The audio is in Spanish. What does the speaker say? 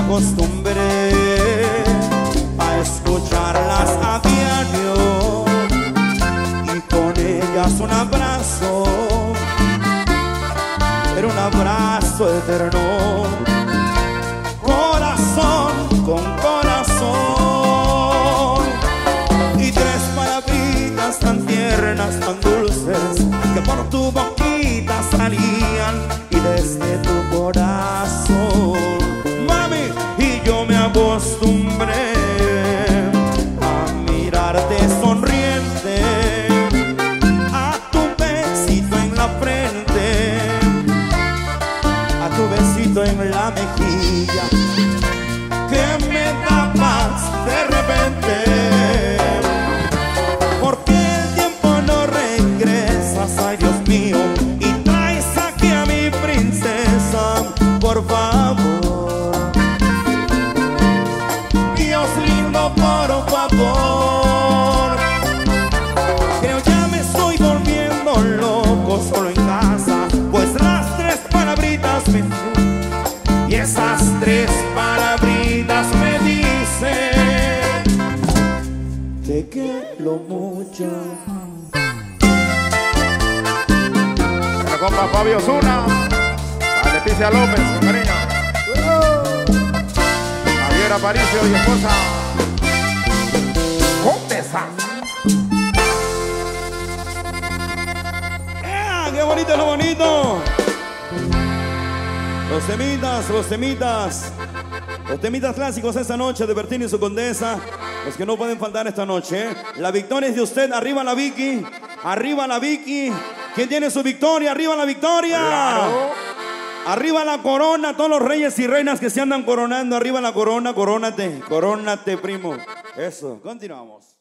acostumbré a escucharlas a diario y con ellas un abrazo, era un abrazo eterno, corazón con corazón, y tres palabritas tan tiernas, tan dulces, que por tu boquita salían y desde tu corazón, mami, y yo me acostumbré a mirarte sonriente, a tu besito en la frente, a tu besito en la mejilla, que me da paz de repente, porque el tiempo no regresas, ay Dios mío, y traes aquí a mi princesa, por favor, Dios lindo, por favor, creo ya me estoy volviendo loco solo en casa, pues las tres palabritas me y esas tres palabritas me dicen: te quiero mucho. La compa Fabio Zuna, a Leticia López, con cariño. Javier Aparicio y esposa Condesa. ¡Qué bonito, lo bonito! Los temitas clásicos esta noche de Bertín y su Condesa, los que no pueden faltar esta noche. La victoria es de usted, arriba la Vicky, arriba la Vicky. ¿Quién tiene su victoria? ¡Arriba la victoria! Claro. Arriba la corona, todos los reyes y reinas que se andan coronando, arriba la corona, corónate, primo. Eso, continuamos.